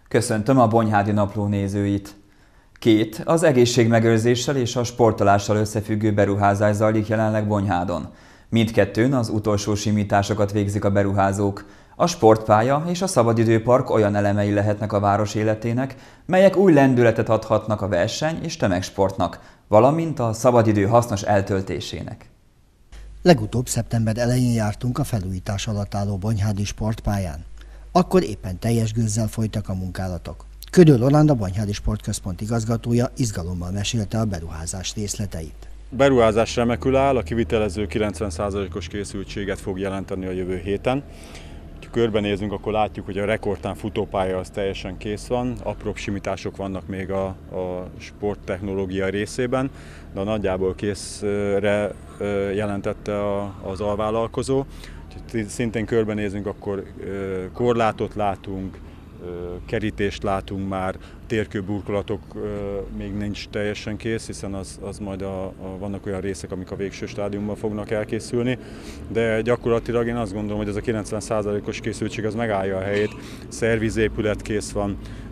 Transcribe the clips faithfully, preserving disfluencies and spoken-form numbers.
Köszöntöm a Bonyhádi Napló nézőit! Két, az egészségmegőrzéssel és a sportolással összefüggő beruházás zajlik jelenleg Bonyhádon. Mindkettőn az utolsó simításokat végzik a beruházók. A sportpálya és a szabadidőpark olyan elemei lehetnek a város életének, melyek új lendületet adhatnak a verseny és tömegsportnak, valamint a szabadidő hasznos eltöltésének. Legutóbb szeptember elején jártunk a felújítás alatt álló bonyhádi sportpályán. Akkor éppen teljes gőzzel folytak a munkálatok. Ködöl Roland, a Bonyhádi Sportközpont igazgatója izgalommal mesélte a beruházás részleteit. A beruházás remekül áll, a kivitelező kilencven százalékos készültséget fog jelenteni a jövő héten. Ha körbenézünk, akkor látjuk, hogy a rekordtán futópálya az teljesen kész van, apróbb simítások vannak még a, a sporttechnológia részében, de a nagyjából készre jelentette a, az alvállalkozó. Ha szintén körbenézünk, akkor korlátot látunk, kerítést látunk már, térkőburkolatok még nincs teljesen kész, hiszen az, az majd a, a, vannak olyan részek, amik a végső stádiumban fognak elkészülni, de gyakorlatilag én azt gondolom, hogy ez a kilencven százalékos készültség az megállja a helyét, szervizépület kész van,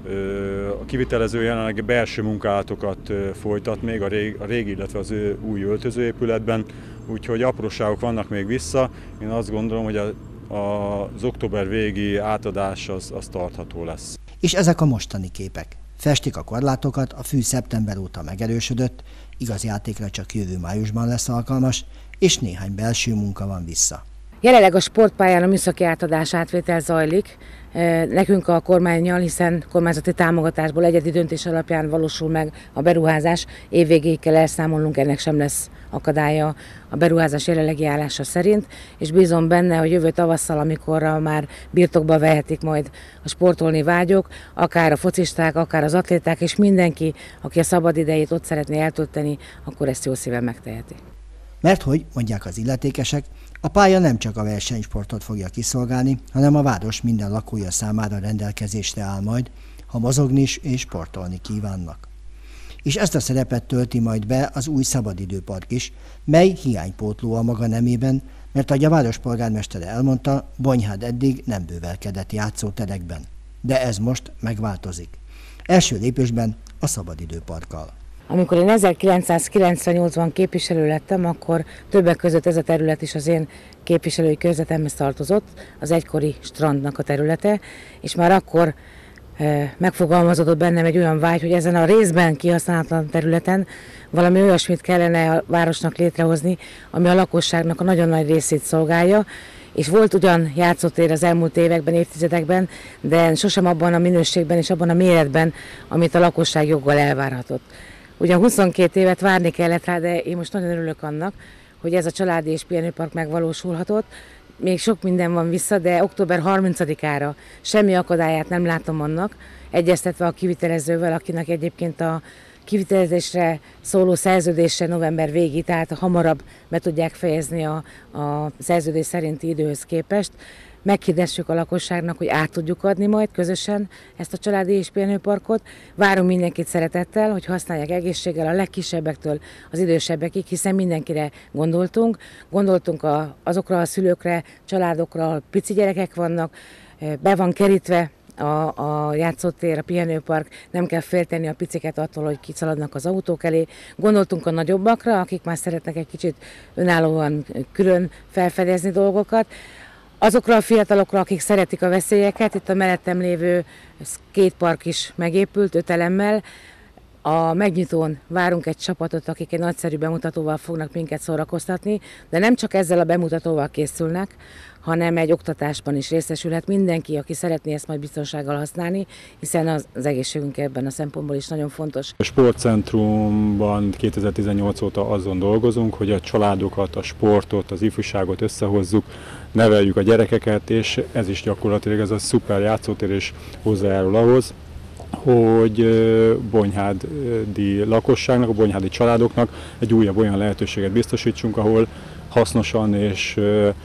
a kivitelező jelenleg belső munkálatokat folytat még a régi, a régi illetve az ő új öltözőépületben, úgyhogy apróságok vannak még vissza. Én azt gondolom, hogy a az október végi átadás az, az tartható lesz. És ezek a mostani képek. Festik a korlátokat, a fű szeptember óta megerősödött, igaz játékra csak jövő májusban lesz alkalmas, és néhány belső munka van vissza. Jelenleg a sportpályán a műszaki átadás átvétel zajlik, nekünk a kormánnyal, hiszen kormányzati támogatásból egyedi döntés alapján valósul meg a beruházás, évvégéig kell elszámolnunk, ennek sem lesz akadálya a beruházás jelenlegi állása szerint, és bízom benne, hogy jövő tavasszal, amikor már birtokba vehetik majd a sportolni vágyók, akár a focisták, akár az atléták, és mindenki, aki a szabad idejét ott szeretné eltölteni, akkor ezt jó szíven megteheti. Mert hogy, mondják az illetékesek, a pálya nem csak a versenysportot fogja kiszolgálni, hanem a város minden lakója számára rendelkezésre áll majd, ha mozogni is és sportolni kívánnak. És ezt a szerepet tölti majd be az új szabadidőpark is, mely hiánypótló a maga nemében, mert ahogy a város polgármestere elmondta, Bonyhád eddig nem bővelkedett játszóterekben. De ez most megváltozik. Első lépésben a szabadidőparkkal. Amikor én ezerkilencszázkilencvennyolcban képviselő lettem, akkor többek között ez a terület is az én képviselői körzetemhez tartozott, az egykori strandnak a területe, és már akkor e, megfogalmazódott bennem egy olyan vágy, hogy ezen a részben kihasználatlan területen valami olyasmit kellene a városnak létrehozni, ami a lakosságnak a nagyon nagy részét szolgálja, és volt ugyan játszótér az elmúlt években, évtizedekben, de sosem abban a minőségben és abban a méretben, amit a lakosság joggal elvárhatott. Ugyan huszonkét évet várni kellett rá, de én most nagyon örülök annak, hogy ez a családi és pihenőpark megvalósulhatott. Még sok minden van vissza, de október harmincadikára semmi akadályát nem látom annak, egyeztetve a kivitelezővel, akinek egyébként a kivitelezésre szóló szerződése november végig, tehát hamarabb be tudják fejezni a, a szerződés szerinti időhöz képest. Meghirdessük a lakosságnak, hogy át tudjuk adni majd közösen ezt a családi és pihenőparkot. Várunk mindenkit szeretettel, hogy használják egészséggel a legkisebbektől az idősebbekig, hiszen mindenkire gondoltunk. Gondoltunk a, azokra a szülőkre, családokra, ahol pici gyerekek vannak, be van kerítve a, a játszótér, a pihenőpark, nem kell félteni a piciket attól, hogy kiszaladnak az autók elé. Gondoltunk a nagyobbakra, akik már szeretnek egy kicsit önállóan külön felfedezni dolgokat. Azokra a fiatalokra, akik szeretik a veszélyeket, itt a mellettem lévő skatepark is megépült öt elemmel. A megnyitón várunk egy csapatot, akik egy nagyszerű bemutatóval fognak minket szórakoztatni, de nem csak ezzel a bemutatóval készülnek, hanem egy oktatásban is részesülhet mindenki, aki szeretné ezt majd biztonsággal használni, hiszen az, az egészségünk ebben a szempontból is nagyon fontos. A sportcentrumban kétezer-tizennyolc óta azon dolgozunk, hogy a családokat, a sportot, az ifjúságot összehozzuk, neveljük a gyerekeket, és ez is gyakorlatilag ez a szuper játszótér is hozzájárul ahhoz, hogy bonyhádi lakosságnak, a bonyhádi családoknak egy újabb olyan lehetőséget biztosítsunk, ahol hasznosan és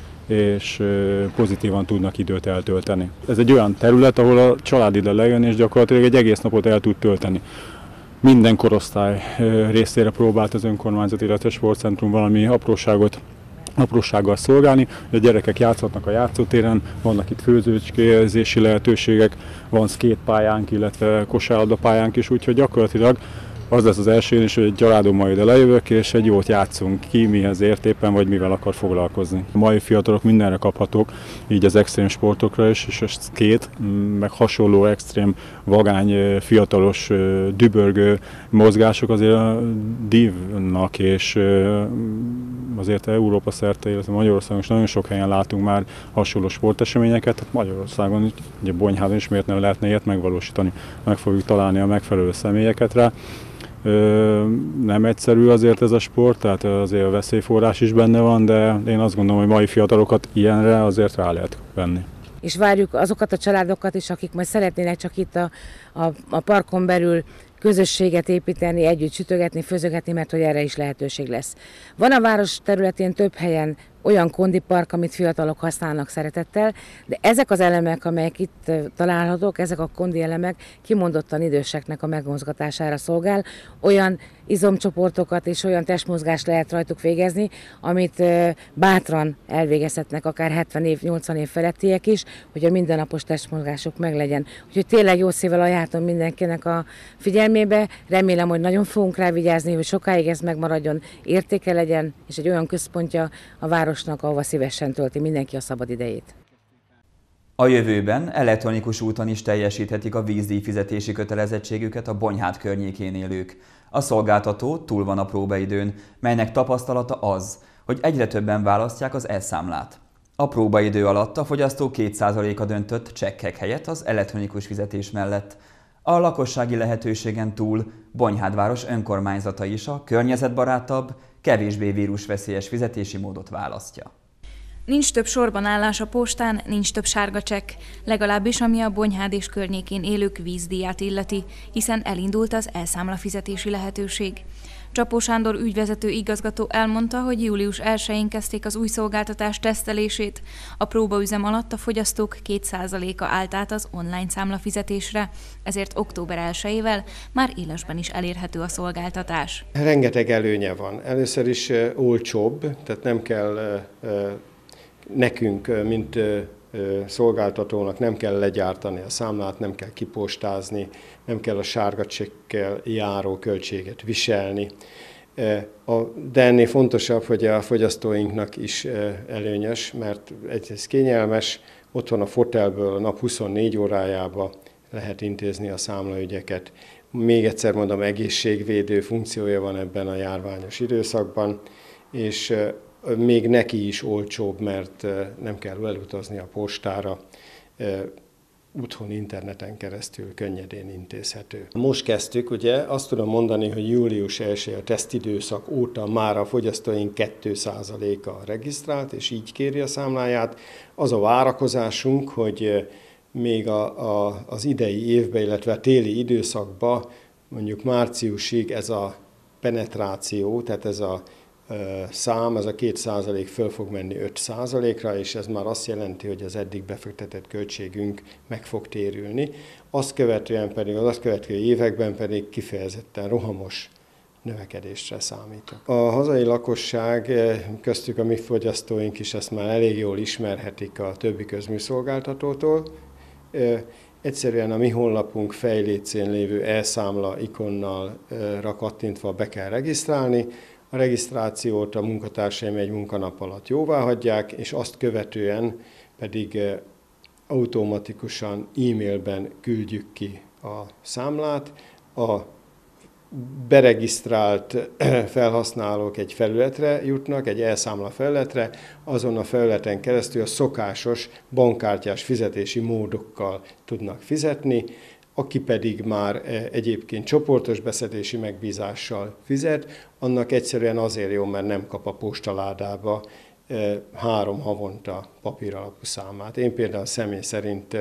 és pozitívan tudnak időt eltölteni. Ez egy olyan terület, ahol a család ide lejön, és gyakorlatilag egy egész napot el tud tölteni. Minden korosztály részére próbált az önkormányzat, illetve sportcentrum valami apróságot aprósággal szolgálni, hogy a gyerekek játszhatnak a játszótéren, vannak itt főzőcskézési lehetőségek, van skatepályánk, illetve kosárlabdapályánk is, úgyhogy gyakorlatilag az lesz az első is, hogy egy családommal ide lejövök, és egy jót játszunk ki, mihez ért éppen, vagy mivel akar foglalkozni. A mai fiatalok mindenre kaphatók, így az extrém sportokra is, és a skate, meg hasonló extrém, vagány, fiatalos, dübörgő mozgások azért dívnak, és azért Európa szerte, illetve Magyarországon is nagyon sok helyen látunk már hasonló sporteseményeket, tehát Magyarországon, ugye Bonyhádon is miért nem lehetne ilyet megvalósítani, meg fogjuk találni a megfelelő személyeket rá. Ö, nem egyszerű azért ez a sport, tehát azért a veszélyforrás is benne van, de én azt gondolom, hogy mai fiatalokat ilyenre azért rá lehet venni. És várjuk azokat a családokat is, akik majd szeretnének csak itt a, a, a parkon belül közösséget építeni, együtt sütögetni, főzögetni, mert hogy erre is lehetőség lesz. Van a város területén több helyen olyan kondipark, amit fiatalok használnak szeretettel, de ezek az elemek, amelyek itt találhatók, ezek a kondi elemek kimondottan időseknek a megmozgatására szolgál. Olyan izomcsoportokat és olyan testmozgást lehet rajtuk végezni, amit bátran elvégezhetnek akár hetven év, nyolcvan év felettiek is, hogy a mindennapos testmozgásuk meglegyen. Úgyhogy tényleg jó szívvel ajánlom mindenkinek a figyelmébe. Remélem, hogy nagyon fogunk rá vigyázni, hogy sokáig ez megmaradjon, értéke legyen, és egy olyan központja a városnak, ahova szívesen tölti mindenki a szabad idejét. A jövőben elektronikus úton is teljesíthetik a vízdíj fizetési kötelezettségüket a Bonyhád környékén élők. A szolgáltató túl van a próbaidőn, melynek tapasztalata az, hogy egyre többen választják az e-számlát. A próbaidő alatt a fogyasztó két százaléka döntött csekkek helyett az elektronikus fizetés mellett. A lakossági lehetőségen túl Bonyhád város önkormányzata is a környezetbarátabb, kevésbé vírusveszélyes fizetési módot választja. Nincs több sorban állás a postán, nincs több sárga csekk, legalábbis ami a Bonyhád és környékén élők vízdíját illeti, hiszen elindult az e-számla fizetési lehetőség. Csapó Sándor ügyvezető igazgató elmondta, hogy július elsején kezdték az új szolgáltatás tesztelését. A próbaüzem alatt a fogyasztók két százaléka állt át az online számlafizetésre, ezért október elsejével már élesben is elérhető a szolgáltatás. Rengeteg előnye van. Először is uh, olcsóbb, tehát nem kell uh, nekünk, uh, mint uh, szolgáltatónak nem kell legyártani a számlát, nem kell kipostázni, nem kell a sárga csekkkel járó költséget viselni. De ennél fontosabb, hogy a fogyasztóinknak is előnyös, mert ez kényelmes, otthon a fotelből a nap huszonnégy órájába lehet intézni a számlaügyeket. Még egyszer mondom, egészségvédő funkciója van ebben a járványos időszakban, és még neki is olcsóbb, mert nem kell elutazni a postára, otthon interneten keresztül könnyedén intézhető. Most kezdtük, ugye azt tudom mondani, hogy július elsején a tesztidőszak óta már a fogyasztóink két százaléka regisztrált, és így kéri a számláját. Az a várakozásunk, hogy még a, a, az idei évben, illetve a téli időszakban, mondjuk márciusig ez a penetráció, tehát ez a szám, ez a két százalék föl fog menni öt százalékra, és ez már azt jelenti, hogy az eddig befektetett költségünk meg fog térülni. Azt követően pedig, az azt következő években pedig kifejezetten rohamos növekedésre számítok. A hazai lakosság, köztük a mi fogyasztóink is ezt már elég jól ismerhetik a többi közműszolgáltatótól. Egyszerűen a mi honlapunk fejlécén lévő e-számla ikonnal kattintva be kell regisztrálni. A regisztrációt a munkatársaim egy munkanap alatt jóváhagyják, és azt követően pedig automatikusan e-mailben küldjük ki a számlát. A beregisztrált felhasználók egy felületre jutnak, egy e-számla felületre, azon a felületen keresztül a szokásos bankkártyás fizetési módokkal tudnak fizetni, aki pedig már egyébként csoportos beszedési megbízással fizet, annak egyszerűen azért jó, mert nem kap a postaládába három havonta papíralapú számlát. Én például személy szerint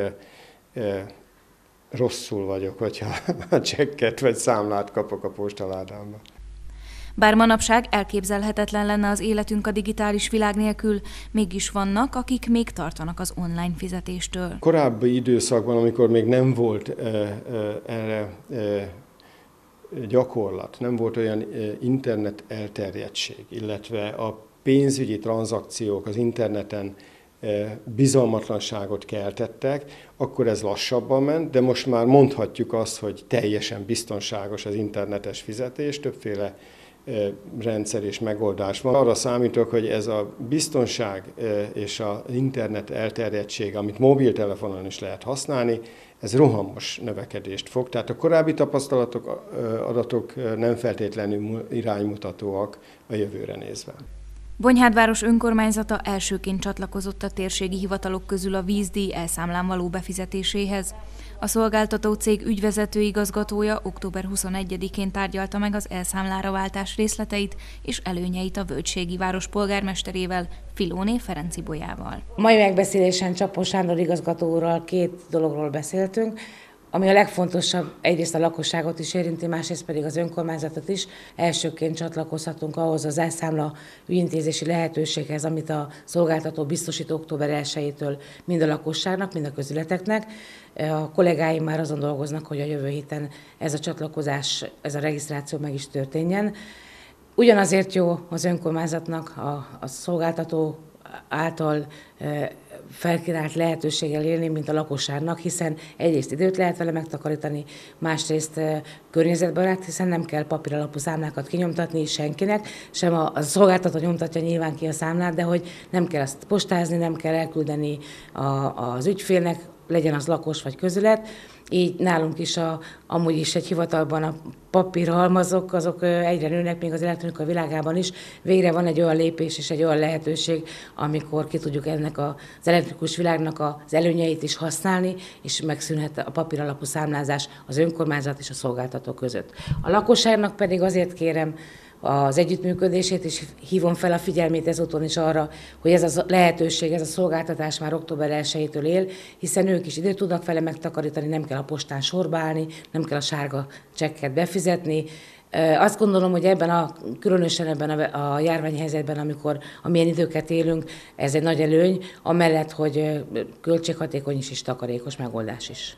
rosszul vagyok, hogyha csekket vagy számlát kapok a postaládába. Bár manapság elképzelhetetlen lenne az életünk a digitális világ nélkül, mégis vannak, akik még tartanak az online fizetéstől. Korábbi időszakban, amikor még nem volt e, e, erre e, gyakorlat, nem volt olyan internet elterjedtség, illetve a pénzügyi tranzakciók az interneten bizalmatlanságot keltettek, akkor ez lassabban ment, de most már mondhatjuk azt, hogy teljesen biztonságos az internetes fizetés, többféle rendszer és megoldás van. Arra számítok, hogy ez a biztonság és az internet elterjedtsége, amit mobiltelefonon is lehet használni, ez rohamos növekedést fog. Tehát a korábbi tapasztalatok, adatok nem feltétlenül iránymutatóak a jövőre nézve. Bonyhád város önkormányzata elsőként csatlakozott a térségi hivatalok közül a vízdíj elszámlán való befizetéséhez. A szolgáltató cég ügyvezető igazgatója október huszonegyedikén tárgyalta meg az elszámlára váltás részleteit és előnyeit a Völgységi város polgármesterével, Filóné Ferencibolyával. A mai megbeszélésen Csapó Sándor igazgató úrral két dologról beszéltünk, ami a legfontosabb, egyrészt a lakosságot is érinti, másrészt pedig az önkormányzatot is. Elsőként csatlakozhatunk ahhoz az elszámla ügyintézési lehetőséghez, amit a szolgáltató biztosít október elsejétől mind a lakosságnak, mind a közületeknek. A kollégáim már azon dolgoznak, hogy a jövő héten ez a csatlakozás, ez a regisztráció meg is történjen. Ugyanazért jó az önkormányzatnak a, a szolgáltató által felkínált lehetőséggel élni, mint a lakosságnak, hiszen egyrészt időt lehet vele megtakarítani, másrészt környezetbarát, hiszen nem kell papíralapú számlákat kinyomtatni senkinek, sem a, a szolgáltató nyomtatja nyilván ki a számlát, de hogy nem kell azt postázni, nem kell elküldeni a, az ügyfélnek, legyen az lakos vagy közület. Így nálunk is a, amúgy is egy hivatalban a papírhalmazok, azok egyre nőnek, még az elektronika világában is. Végre van egy olyan lépés és egy olyan lehetőség, amikor ki tudjuk ennek az elektrikus világnak az előnyeit is használni, és megszűnhet a papíralapú számlázás az önkormányzat és a szolgáltató között. A lakosságnak pedig azért kérem az együttműködését, és hívom fel a figyelmét ezúton is arra, hogy ez a lehetőség, ez a szolgáltatás már október elsejétől él, hiszen ők is időt tudnak vele megtakarítani, nem kell a postán sorba állni, nem kell a sárga csekket befizetni. Azt gondolom, hogy ebben a, különösen ebben a, a járványhelyzetben, amikor amilyen időket élünk, ez egy nagy előny, amellett, hogy költséghatékony is és takarékos megoldás is.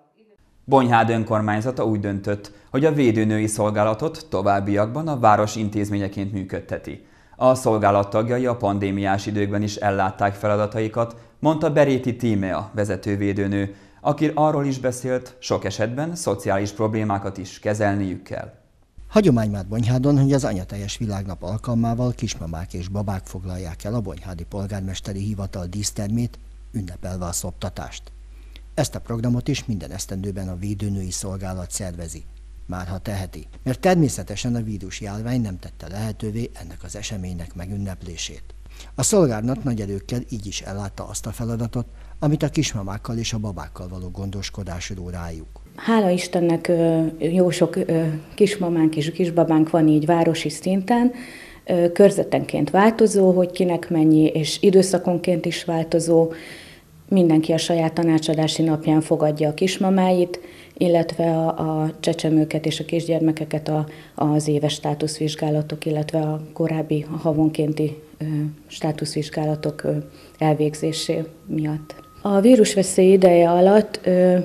Bonyhád önkormányzata úgy döntött, hogy a védőnői szolgálatot továbbiakban a város intézményeként működteti. A szolgálat tagjai a pandémiás időkben is ellátták feladataikat, mondta Beréti Tímea vezető védőnő, aki arról is beszélt, sok esetben szociális problémákat is kezelniük kell. Hagyomány már Bonyhádon, hogy az Anyateljes Világnap alkalmával kismamák és babák foglalják el a bonyhádi polgármesteri hivatal dísztermét, ünnepelve a szoptatást. Ezt a programot is minden esztendőben a védőnői szolgálat szervezi, már ha teheti, mert természetesen a vírusjárvány nem tette lehetővé ennek az eseménynek megünneplését. A szolgálat nagy erőkkel így is ellátta azt a feladatot, amit a kismamákkal és a babákkal való gondoskodás ró rájuk. Hála Istennek jó sok kismamánk és kisbabánk van így városi szinten, körzetenként változó, hogy kinek mennyi, és időszakonként is változó. Mindenki a saját tanácsadási napján fogadja a kismamáit, illetve a, a csecsemőket és a kisgyermekeket a, az éves státuszvizsgálatok, illetve a korábbi a havonkénti ö, státuszvizsgálatok ö, elvégzésé miatt. A vírusveszély ideje alatt ö,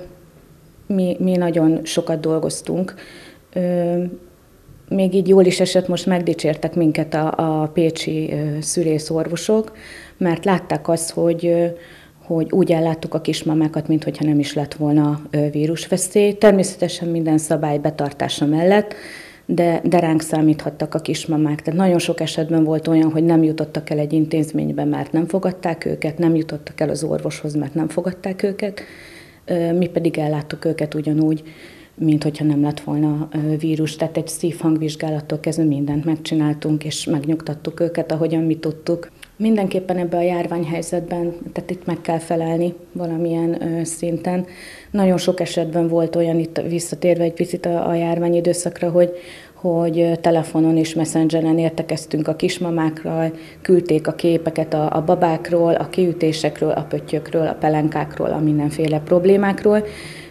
mi, mi nagyon sokat dolgoztunk. Ö, még így jól is esett, most megdicsértek minket a, a pécsi ö, szülészorvosok, mert látták azt, hogy ö, hogy úgy elláttuk a kismamákat, mintha nem is lett volna vírusveszély. Természetesen minden szabály betartása mellett, de, de ránk számíthattak a kismamák. Tehát nagyon sok esetben volt olyan, hogy nem jutottak el egy intézménybe, mert nem fogadták őket, nem jutottak el az orvoshoz, mert nem fogadták őket. Mi pedig elláttuk őket ugyanúgy, mint hogyha nem lett volna vírus. Tehát egy szívhangvizsgálattól kezdve mindent megcsináltunk, és megnyugtattuk őket, ahogyan mi tudtuk. Mindenképpen ebbe a járványhelyzetben, tehát itt meg kell felelni valamilyen ö, szinten. Nagyon sok esetben volt olyan, itt visszatérve egy picit a, a járványidőszakra, hogy, hogy telefonon és messengeren értekeztünk a kismamákról, küldték a képeket a, a babákról, a kiütésekről, a pöttyökről, a pelenkákról, a mindenféle problémákról,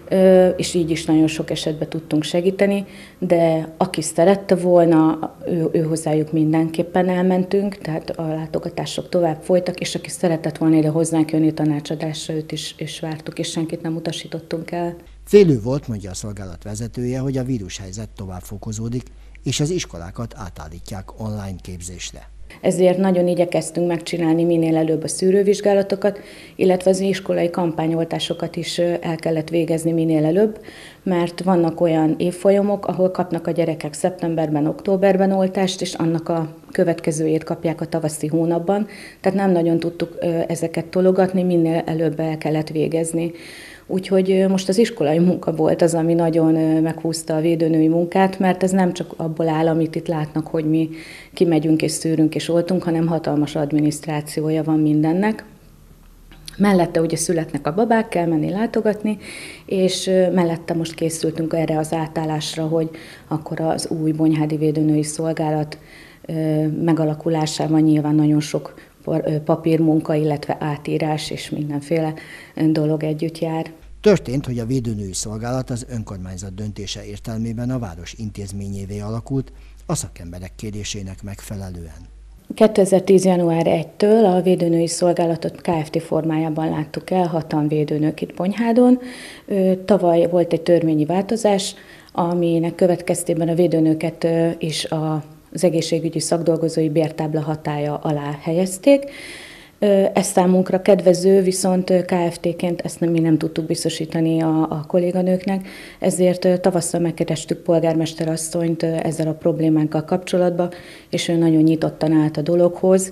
és így is nagyon sok esetben tudtunk segíteni, de aki szerette volna, ő, ő hozzájuk mindenképpen elmentünk, tehát a látogatások tovább folytak, és aki szeretett volna ide hozzánk jönni tanácsadásra, őt is, is vártuk, és senkit nem utasítottunk el. Félő volt, mondja a szolgálat vezetője, hogy a vírushelyzet tovább fokozódik, és az iskolákat átállítják online képzésre. Ezért nagyon igyekeztünk megcsinálni minél előbb a szűrővizsgálatokat, illetve az iskolai kampányoltásokat is el kellett végezni minél előbb, mert vannak olyan évfolyamok, ahol kapnak a gyerekek szeptemberben, októberben oltást, és annak a következőjét kapják a tavaszi hónapban, tehát nem nagyon tudtuk ezeket tologatni, minél előbb el kellett végezni. Úgyhogy most az iskolai munka volt az, ami nagyon meghúzta a védőnői munkát, mert ez nem csak abból áll, amit itt látnak, hogy mi kimegyünk és szűrünk és oltunk, hanem hatalmas adminisztrációja van mindennek. Mellette ugye születnek a babák, kell menni látogatni, és mellette most készültünk erre az átállásra, hogy akkor az új Bonyhádi Védőnői Szolgálat megalakulásában nyilván nagyon sok papírmunka, illetve átírás és mindenféle dolog együtt jár. Történt, hogy a védőnői szolgálat az önkormányzat döntése értelmében a város intézményévé alakult, a szakemberek kérésének megfelelően. kétezer-tíz. január elsejétől a védőnői szolgálatot Kft. Formájában láttuk el, hatan védőnők itt Bonyhádon. Tavaly volt egy törvényi változás, aminek következtében a védőnőket is a az egészségügyi szakdolgozói bértábla hatálya alá helyezték. Ez számunkra kedvező, viszont Kft-ként ezt nem, mi nem tudtuk biztosítani a, a kolléganőknek, ezért tavasszal megkerestük polgármesterasszonyt ezzel a problémánkkal kapcsolatban, és ő nagyon nyitottan állt a dologhoz,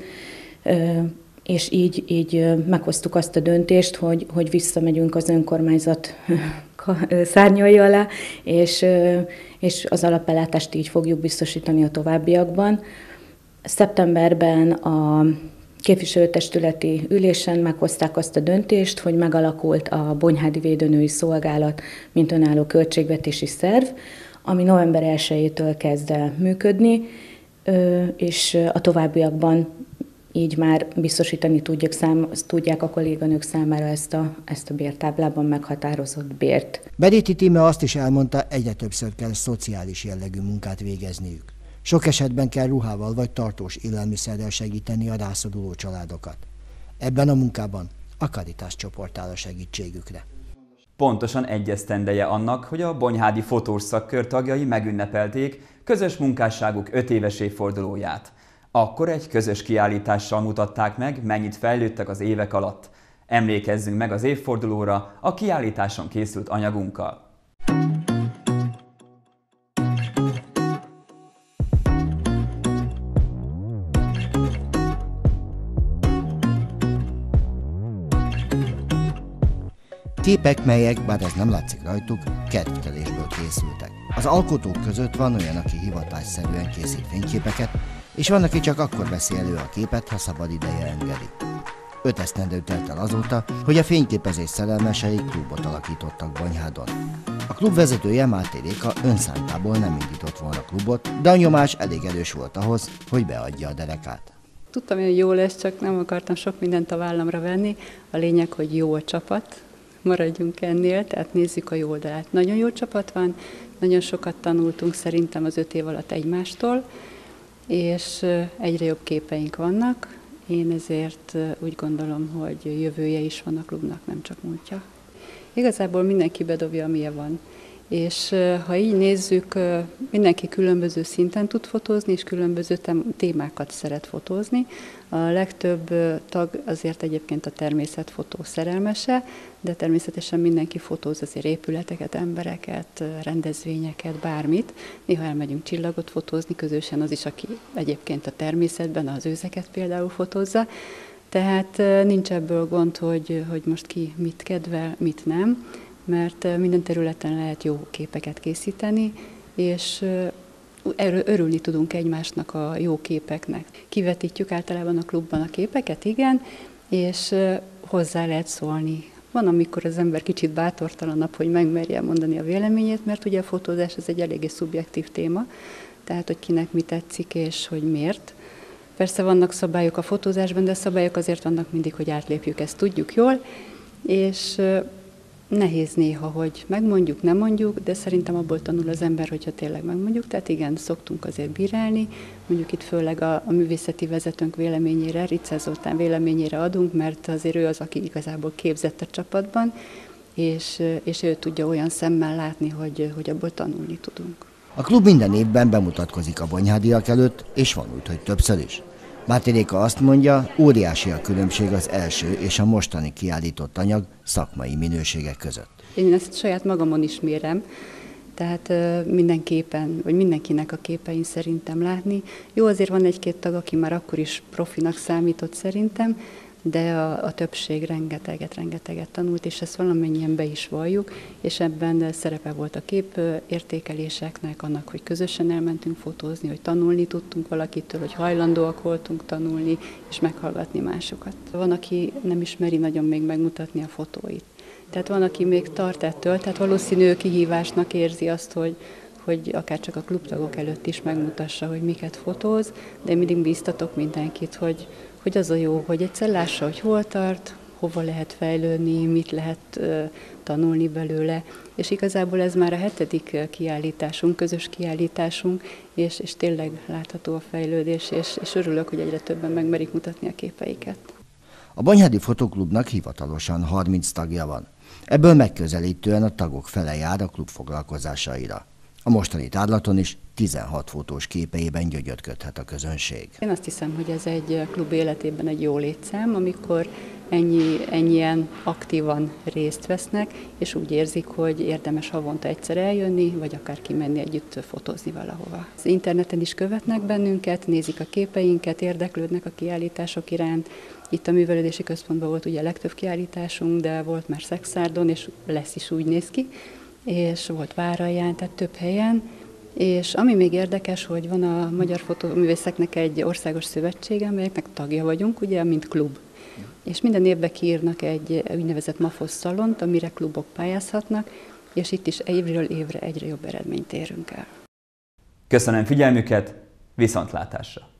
és így, így meghoztuk azt a döntést, hogy, hogy visszamegyünk az önkormányzat szárnyai alá, és, és az alapellátást így fogjuk biztosítani a továbbiakban. Szeptemberben a képviselőtestületi ülésen meghozták azt a döntést, hogy megalakult a Bonyhádi Védőnői Szolgálat, mint önálló költségvetési szerv, ami november elsejétől kezd el működni, és a továbbiakban így már biztosítani tudják, szám, tudják a kolléganők számára ezt a, ezt a bértáblában meghatározott bért. Beréti Tíme azt is elmondta, egyre többször kell szociális jellegű munkát végezniük. Sok esetben kell ruhával vagy tartós élelmiszerrel segíteni a rászoruló családokat. Ebben a munkában a Caritas csoport áll a segítségükre. Pontosan egy esztendeje annak, hogy a bonyhádi fotós szakkör tagjai megünnepelték közös munkásságuk öt éves évfordulóját. Akkor egy közös kiállítással mutatták meg, mennyit fejlődtek az évek alatt. Emlékezzünk meg az évfordulóra a kiállításon készült anyagunkkal. Képek, melyek, bár ez nem látszik rajtuk, kedvtelésből készültek. Az alkotók között van olyan, aki hivatásszerűen készít fényképeket, és van, aki csak akkor veszi elő a képet, ha szabad ideje engedi. Öt esztendő telt el azóta, hogy a fényképezés szerelmesei klubot alakítottak Bonyhádon. A klub vezetője, Máté Réka önszántából nem indított volna klubot, de a nyomás elég erős volt ahhoz, hogy beadja a derekát. Tudtam, hogy jó lesz, csak nem akartam sok mindent a vállamra venni. A lényeg, hogy jó a csapat, maradjunk ennél, tehát nézzük a jó oldalát. Nagyon jó csapat van, nagyon sokat tanultunk szerintem az öt év alatt egymástól, és egyre jobb képeink vannak. Én ezért úgy gondolom, hogy jövője is van a klubnak, nem csak múltja. Igazából mindenki bedobja, amilyen van. És ha így nézzük, mindenki különböző szinten tud fotózni, és különböző témákat szeret fotózni. A legtöbb tag azért egyébként a természetfotó szerelmese, de természetesen mindenki fotóz azért épületeket, embereket, rendezvényeket, bármit. Néha elmegyünk csillagot fotózni közösen, az is, aki egyébként a természetben az őzeket például fotózza. Tehát nincs ebből gond, hogy, hogy most ki mit kedvel, mit nem, mert minden területen lehet jó képeket készíteni, és örülni tudunk egymásnak a jó képeknek. Kivetítjük általában a klubban a képeket, igen, és hozzá lehet szólni. Van, amikor az ember kicsit bátortalanabb, hogy megmerje mondani a véleményét, mert ugye a fotózás az egy eléggé szubjektív téma, tehát hogy kinek mi tetszik és hogy miért. Persze vannak szabályok a fotózásban, de a szabályok azért vannak mindig, hogy átlépjük, ezt tudjuk jól, és nehéz néha, hogy megmondjuk, nem mondjuk, de szerintem abból tanul az ember, hogyha tényleg megmondjuk. Tehát igen, szoktunk azért bírálni, mondjuk itt főleg a, a művészeti vezetőnk véleményére, Ricá Zoltán véleményére adunk, mert azért ő az, aki igazából képzett a csapatban, és, és ő tudja olyan szemmel látni, hogy, hogy abból tanulni tudunk. A klub minden évben bemutatkozik a bonyhádiak előtt, és van úgy, hogy többször is. Mátéréka azt mondja, óriási a különbség az első és a mostani kiállított anyag szakmai minőségek között. Én ezt saját magamon is mérem, tehát mindenképpen, vagy mindenkinek a képein szerintem látni. Jó, azért van egy-két tag, aki már akkor is profinak számított szerintem, de a, a többség rengeteget, rengeteget tanult, és ezt valamennyien be is valljuk, és ebben szerepe volt a kép értékeléseknek, annak, hogy közösen elmentünk fotózni, hogy tanulni tudtunk valakitől, hogy hajlandóak voltunk tanulni, és meghallgatni másokat. Van, aki nem ismeri nagyon még megmutatni a fotóit. Tehát van, aki még tart ettől, tehát valószínű kihívásnak érzi azt, hogy, hogy akár csak a klubtagok előtt is megmutassa, hogy miket fotóz, de én mindig bíztatok mindenkit, hogy, hogy az a jó, hogy egyszer lássa, hogy hol tart, hova lehet fejlődni, mit lehet uh, tanulni belőle, és igazából ez már a hetedik kiállításunk, közös kiállításunk, és, és tényleg látható a fejlődés, és, és örülök, hogy egyre többen megmerik mutatni a képeiket. A Bonyhádi Fotóklubnak hivatalosan harminc tagja van. Ebből megközelítően a tagok fele jár a klub foglalkozásaira. A mostani tárlaton is tizenhat fotós képeiben gyögyörködhet a közönség. Én azt hiszem, hogy ez egy klub életében egy jó létszám, amikor ennyi, ennyien aktívan részt vesznek, és úgy érzik, hogy érdemes havonta egyszer eljönni, vagy akár kimenni együtt fotózni valahova. Az interneten is követnek bennünket, nézik a képeinket, érdeklődnek a kiállítások iránt. Itt a Művelődési Központban volt ugye a legtöbb kiállításunk, de volt már Szexárdon, és lesz is, úgy néz ki, és volt Váralján, tehát több helyen. És ami még érdekes, hogy van a Magyar Fotóművészeknek egy országos szövetsége, amelyeknek tagja vagyunk, ugye, mint klub. És minden évben kiírnak egy úgynevezett MAFOS szalont, amire klubok pályázhatnak, és itt is évről évre egyre jobb eredményt érünk el. Köszönöm figyelmüket, viszontlátásra!